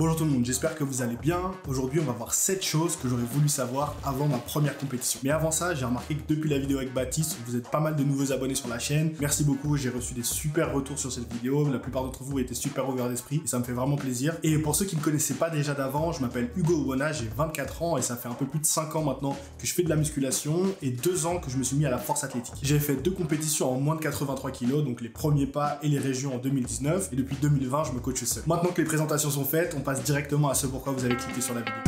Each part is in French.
Bonjour tout le monde, j'espère que vous allez bien. Aujourd'hui, on va voir 7 choses que j'aurais voulu savoir avant ma première compétition. Mais avant ça, j'ai remarqué que depuis la vidéo avec Baptiste, vous êtes pas mal de nouveaux abonnés sur la chaîne. Merci beaucoup, j'ai reçu des super retours sur cette vidéo. La plupart d'entre vous étaient super ouverts d'esprit et ça me fait vraiment plaisir. Et pour ceux qui ne me connaissaient pas déjà d'avant, je m'appelle Hugo Obona, j'ai 24 ans et ça fait un peu plus de 5 ans maintenant que je fais de la musculation et 2 ans que je me suis mis à la force athlétique. J'ai fait 2 compétitions en moins de 83 kg, donc les premiers pas et les régions en 2019 et depuis 2020, je me coach seul. Maintenant que les présentations sont faites, on passe directement à ce pourquoi vous avez cliqué sur la vidéo.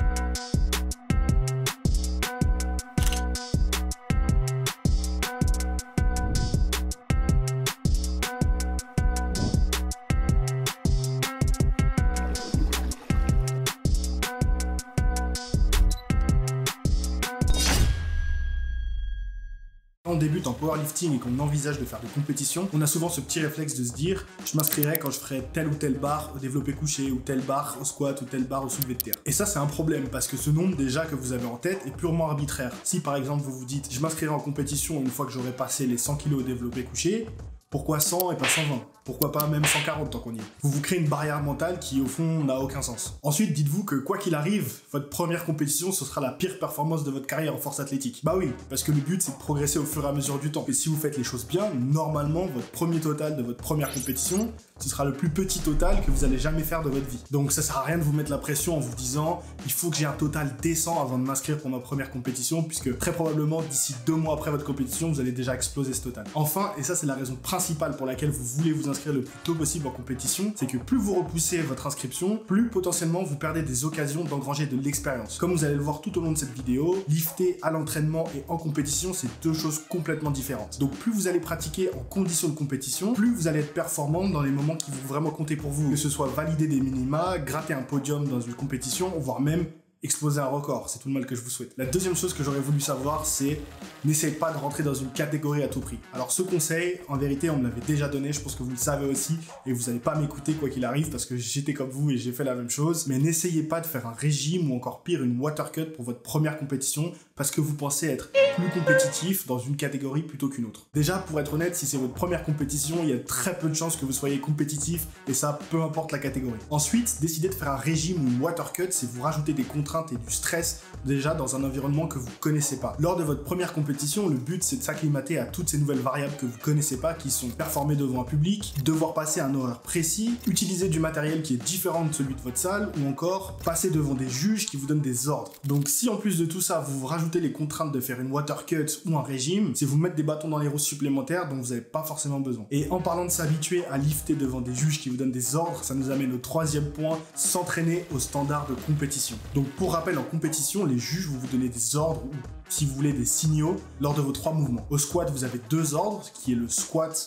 Quand on débute en powerlifting et qu'on envisage de faire des compétitions, on a souvent ce petit réflexe de se dire je m'inscrirai quand je ferai telle ou telle barre au développé couché ou telle barre au squat ou telle barre au soulevé de terre. Et ça c'est un problème parce que ce nombre déjà que vous avez en tête est purement arbitraire. Si par exemple vous vous dites je m'inscrirai en compétition une fois que j'aurai passé les 100 kg au développé couché, pourquoi 100 et pas 120? Pourquoi pas même 140 tant qu'on y est? Vous vous créez une barrière mentale qui au fond n'a aucun sens. Ensuite, dites-vous que quoi qu'il arrive, votre première compétition, ce sera la pire performance de votre carrière en force athlétique. Bah oui, parce que le but c'est de progresser au fur et à mesure du temps. Et si vous faites les choses bien, normalement, votre premier total de votre première compétition, ce sera le plus petit total que vous allez jamais faire de votre vie. Donc ça sert à rien de vous mettre la pression en vous disant il faut que j'ai un total décent avant de m'inscrire pour ma première compétition, puisque très probablement d'ici 2 mois après votre compétition, vous allez déjà exploser ce total. Enfin, et ça c'est la raison principale pour laquelle vous voulez vous inscrire le plus tôt possible en compétition, c'est que plus vous repoussez votre inscription, plus potentiellement vous perdez des occasions d'engranger de l'expérience. Comme vous allez le voir tout au long de cette vidéo, lifter à l'entraînement et en compétition, c'est 2 choses complètement différentes. Donc plus vous allez pratiquer en conditions de compétition, plus vous allez être performant dans les moments qui vont vraiment compter pour vous. Que ce soit valider des minima, gratter un podium dans une compétition, voire même exploser un record, c'est tout le mal que je vous souhaite. La deuxième chose que j'aurais voulu savoir, c'est n'essayez pas de rentrer dans une catégorie à tout prix. Alors ce conseil, en vérité, on me l'avait déjà donné, je pense que vous le savez aussi, et vous n'allez pas m'écouter quoi qu'il arrive, parce que j'étais comme vous et j'ai fait la même chose, mais n'essayez pas de faire un régime ou encore pire, une water cut pour votre première compétition, parce que vous pensez être plus compétitif dans une catégorie plutôt qu'une autre. Déjà, pour être honnête, si c'est votre première compétition, il y a très peu de chances que vous soyez compétitif, et ça, peu importe la catégorie. Ensuite, décidez de faire un régime ou une water cut, c'est vous rajouter des contraintes et du stress déjà dans un environnement que vous connaissez pas. Lors de votre première compétition, le but c'est de s'acclimater à toutes ces nouvelles variables que vous connaissez pas, qui sont performer devant un public, devoir passer un horaire précis, utiliser du matériel qui est différent de celui de votre salle, ou encore passer devant des juges qui vous donnent des ordres. Donc si en plus de tout ça, vous rajoutez les contraintes de faire une water cut ou un régime, c'est vous mettre des bâtons dans les roues supplémentaires dont vous n'avez pas forcément besoin. Et en parlant de s'habituer à lifter devant des juges qui vous donnent des ordres, ça nous amène au 3e point, s'entraîner aux standards de compétition. Donc pour rappel, en compétition, les juges vont vous donner des ordres ou, si vous voulez, des signaux lors de vos 3 mouvements. Au squat, vous avez 2 ordres, qui est le squat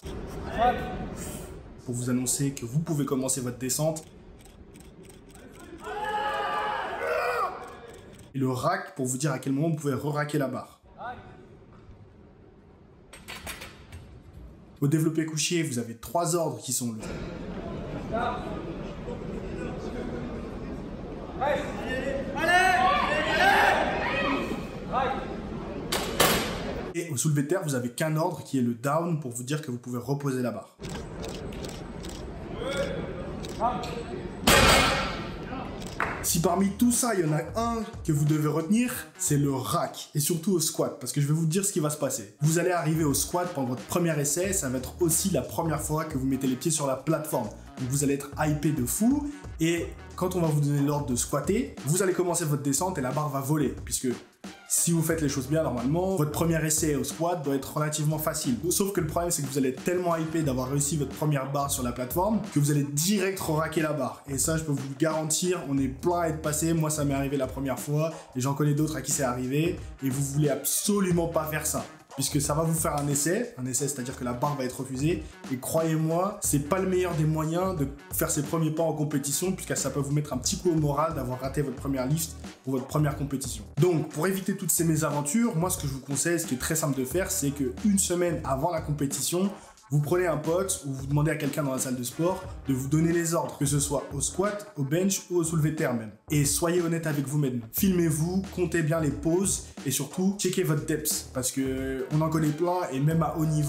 pour vous annoncer que vous pouvez commencer votre descente, et le rack pour vous dire à quel moment vous pouvez re-racker la barre. Au développé couché, vous avez 3 ordres qui sont le... Et au soulevé de terre, vous avez qu'un ordre qui est le down pour vous dire que vous pouvez reposer la barre. Si parmi tout ça, il y en a un que vous devez retenir, c'est le rack, et surtout au squat, parce que je vais vous dire ce qui va se passer. Vous allez arriver au squat pendant votre premier essai, ça va être aussi la première fois que vous mettez les pieds sur la plateforme. Donc vous allez être hypé de fou, et quand on va vous donner l'ordre de squatter, vous allez commencer votre descente et la barre va voler, puisque si vous faites les choses bien, normalement, votre premier essai au squat doit être relativement facile. Sauf que le problème, c'est que vous allez être tellement hypé d'avoir réussi votre première barre sur la plateforme que vous allez direct re-racker la barre. Et ça, je peux vous le garantir, on est plein à être passé. Moi, ça m'est arrivé la première fois et j'en connais d'autres à qui c'est arrivé. Et vous voulez absolument pas faire ça, puisque ça va vous faire un essai c'est-à-dire que la barre va être refusée, et croyez-moi, c'est pas le meilleur des moyens de faire ses premiers pas en compétition, puisque ça peut vous mettre un petit coup au moral d'avoir raté votre première lift pour votre première compétition. Donc, pour éviter toutes ces mésaventures, moi ce que je vous conseille, ce qui est très simple de faire, c'est que 1 semaine avant la compétition, vous prenez un pote ou vous demandez à quelqu'un dans la salle de sport de vous donner les ordres, que ce soit au squat, au bench ou au soulevé de terre même. Et soyez honnête avec vous-même. Filmez-vous, comptez bien les pauses et surtout, checkez votre depth parce que on en connaît plein et même à haut niveau,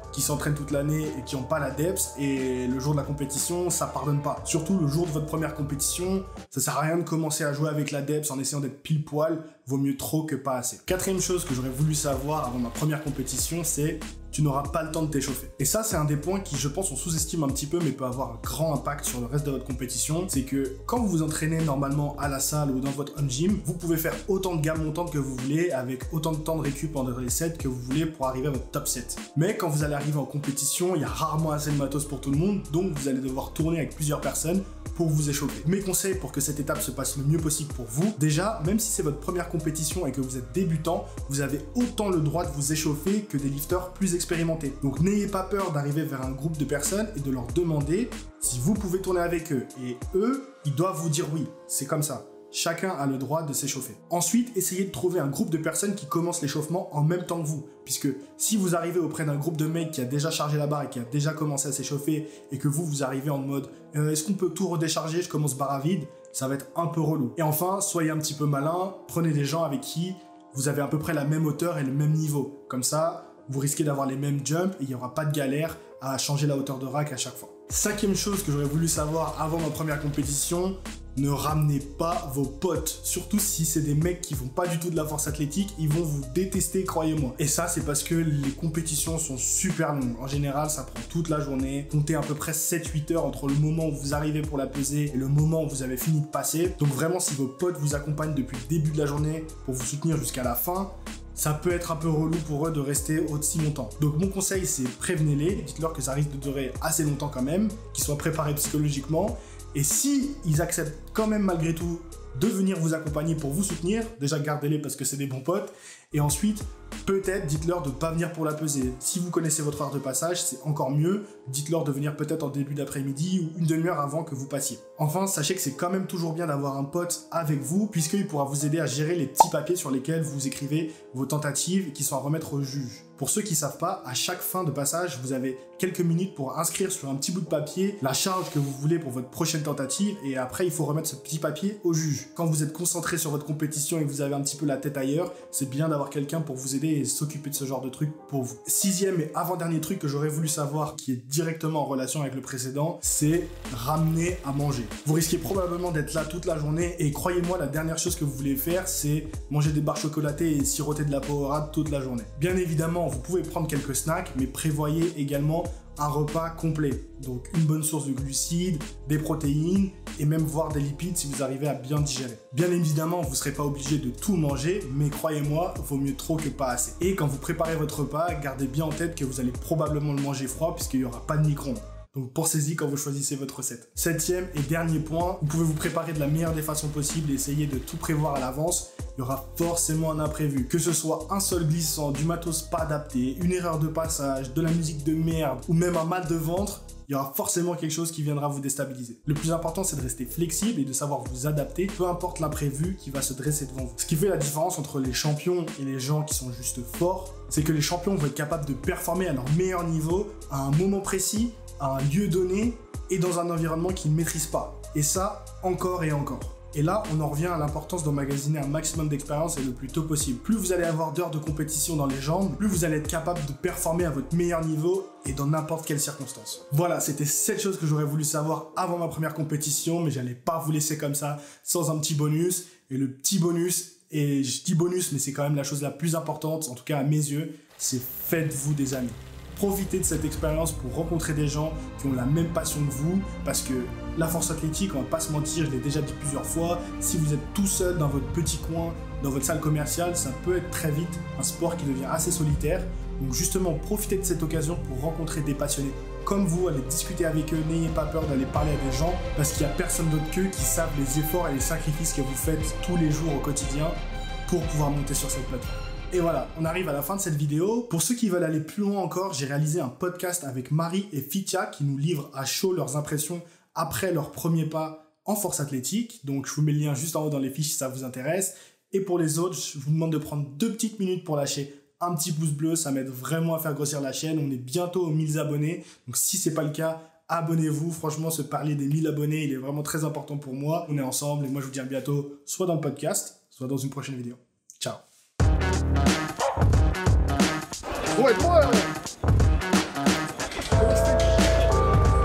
qui s'entraînent toute l'année et qui n'ont pas la DEPS, et le jour de la compétition, ça pardonne pas. Surtout le jour de votre première compétition, ça sert à rien de commencer à jouer avec la DEPS en essayant d'être pile poil, vaut mieux trop que pas assez. Quatrième chose que j'aurais voulu savoir avant ma première compétition, c'est tu n'auras pas le temps de t'échauffer. Et ça, c'est un des points qui, je pense, on sous-estime un petit peu, mais peut avoir un grand impact sur le reste de votre compétition. C'est que quand vous vous entraînez normalement à la salle ou dans votre home gym, vous pouvez faire autant de gammes montantes que vous voulez, avec autant de temps de récup pendant les sets que vous voulez pour arriver à votre top 7. Mais quand vous allez arriver en compétition, il y a rarement assez de matos pour tout le monde, donc vous allez devoir tourner avec plusieurs personnes pour vous échauffer. Mes conseils pour que cette étape se passe le mieux possible pour vous, déjà, même si c'est votre première compétition et que vous êtes débutant, vous avez autant le droit de vous échauffer que des lifters plus expérimentés. Donc n'ayez pas peur d'arriver vers un groupe de personnes et de leur demander si vous pouvez tourner avec eux. Et eux, ils doivent vous dire oui, c'est comme ça. Chacun a le droit de s'échauffer. Ensuite, essayez de trouver un groupe de personnes qui commencent l'échauffement en même temps que vous. Puisque si vous arrivez auprès d'un groupe de mecs qui a déjà chargé la barre et qui a déjà commencé à s'échauffer et que vous arrivez en mode est-ce qu'on peut tout redécharger, je commence barre à vide, ça va être un peu relou. Et enfin, soyez un petit peu malin, prenez des gens avec qui vous avez à peu près la même hauteur et le même niveau. Comme ça, vous risquez d'avoir les mêmes jumps et il n'y aura pas de galère à changer la hauteur de rack à chaque fois. Cinquième chose que j'aurais voulu savoir avant ma première compétition, ne ramenez pas vos potes. Surtout si c'est des mecs qui font pas du tout de la force athlétique, ils vont vous détester, croyez-moi. Et ça, c'est parce que les compétitions sont super longues. En général, ça prend toute la journée. Comptez à peu près 7-8 heures entre le moment où vous arrivez pour la pesée et le moment où vous avez fini de passer. Donc vraiment, si vos potes vous accompagnent depuis le début de la journée pour vous soutenir jusqu'à la fin, ça peut être un peu relou pour eux de rester aussi longtemps. Donc mon conseil, c'est prévenez-les, dites-leur que ça risque de durer assez longtemps quand même, qu'ils soient préparés psychologiquement. Et si ils acceptent quand même malgré tout de venir vous accompagner pour vous soutenir, déjà gardez-les parce que c'est des bons potes. Et ensuite, peut-être dites-leur de ne pas venir pour la pesée. Si vous connaissez votre heure de passage, c'est encore mieux. Dites-leur de venir peut-être en début d'après-midi ou une demi-heure avant que vous passiez. Enfin, sachez que c'est quand même toujours bien d'avoir un pote avec vous puisqu'il pourra vous aider à gérer les petits papiers sur lesquels vous écrivez vos tentatives qui sont à remettre au juge. Pour ceux qui ne savent pas, à chaque fin de passage, vous avez quelques minutes pour inscrire sur un petit bout de papier la charge que vous voulez pour votre prochaine tentative et après, il faut remettre ce petit papier au juge. Quand vous êtes concentré sur votre compétition et que vous avez un petit peu la tête ailleurs, c'est bien d'avoir quelqu'un pour vous aider et s'occuper de ce genre de truc pour vous. Sixième et avant-dernier truc que j'aurais voulu savoir qui est directement en relation avec le précédent, c'est ramener à manger. Vous risquez probablement d'être là toute la journée et croyez-moi, la dernière chose que vous voulez faire, c'est manger des barres chocolatées et siroter de la Powerade toute la journée. Bien évidemment, vous pouvez prendre quelques snacks, mais prévoyez également un repas complet. Donc une bonne source de glucides, des protéines et même voire des lipides si vous arrivez à bien digérer. Bien évidemment, vous ne serez pas obligé de tout manger, mais croyez-moi, vaut mieux trop que pas assez. Et quand vous préparez votre repas, gardez bien en tête que vous allez probablement le manger froid puisqu'il n'y aura pas de micro-ondes. Donc pensez-y quand vous choisissez votre recette. Septième et dernier point, vous pouvez vous préparer de la meilleure des façons possibles et essayer de tout prévoir à l'avance. Il y aura forcément un imprévu. Que ce soit un sol glissant, du matos pas adapté, une erreur de passage, de la musique de merde ou même un mal de ventre, il y aura forcément quelque chose qui viendra vous déstabiliser. Le plus important, c'est de rester flexible et de savoir vous adapter, peu importe l'imprévu qui va se dresser devant vous. Ce qui fait la différence entre les champions et les gens qui sont juste forts, c'est que les champions vont être capables de performer à leur meilleur niveau à un moment précis, à un lieu donné et dans un environnement qu'ils ne maîtrisent pas. Et ça, encore et encore. Et là, on en revient à l'importance d'emmagasiner un maximum d'expérience et le plus tôt possible. Plus vous allez avoir d'heures de compétition dans les jambes, plus vous allez être capable de performer à votre meilleur niveau et dans n'importe quelle circonstance. Voilà, c'était 7 choses que j'aurais voulu savoir avant ma première compétition, mais j'allais pas vous laisser comme ça sans un petit bonus. Et le petit bonus, et je dis bonus, mais c'est quand même la chose la plus importante, en tout cas à mes yeux, c'est faites-vous des amis. Profitez de cette expérience pour rencontrer des gens qui ont la même passion que vous, parce que la force athlétique, on va pas se mentir, je l'ai déjà dit plusieurs fois, si vous êtes tout seul dans votre petit coin, dans votre salle commerciale, ça peut être très vite un sport qui devient assez solitaire. Donc justement, profitez de cette occasion pour rencontrer des passionnés comme vous, allez discuter avec eux, n'ayez pas peur d'aller parler à des gens, parce qu'il n'y a personne d'autre qu'eux qui savent les efforts et les sacrifices que vous faites tous les jours au quotidien pour pouvoir monter sur cette plateforme. Et voilà, on arrive à la fin de cette vidéo. Pour ceux qui veulent aller plus loin encore, j'ai réalisé un podcast avec Marie et Fitia qui nous livrent à chaud leurs impressions après leur premier pas en force athlétique. Donc je vous mets le lien juste en haut dans les fiches si ça vous intéresse. Et pour les autres, je vous demande de prendre 2 petites minutes pour lâcher un petit pouce bleu. Ça m'aide vraiment à faire grossir la chaîne. On est bientôt aux 1000 abonnés. Donc si ce n'est pas le cas, abonnez-vous. Franchement, ce palier des 1000 abonnés, il est vraiment très important pour moi. On est ensemble et moi je vous dis à bientôt, soit dans le podcast, soit dans une prochaine vidéo. Ciao. Ouais,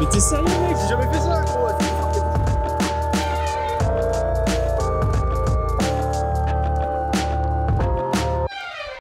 Mais t'es sérieux, mec? J'ai jamais fait ça, gros.